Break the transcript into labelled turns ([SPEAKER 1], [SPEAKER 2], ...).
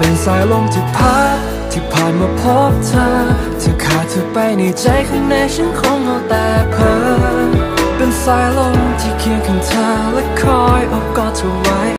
[SPEAKER 1] เป็นสายลมที่พัดที่ผ่านมาพบเธอขาดเธอไปในใจข้างในฉันคงเอาแต่เพ้อเป็นสายลมที่เคียงข้างเธอและคอยอบกอดเธอไว้